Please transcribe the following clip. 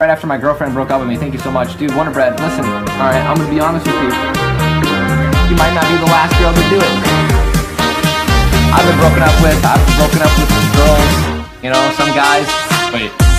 right after my girlfriend broke up with me. Thank you so much. Dude, Wonder Bread, listen. Alright, I'm gonna be honest with you. You might not be the last girl to do it. I've been broken up with. I've broken up with girls. You know, some guys. Wait.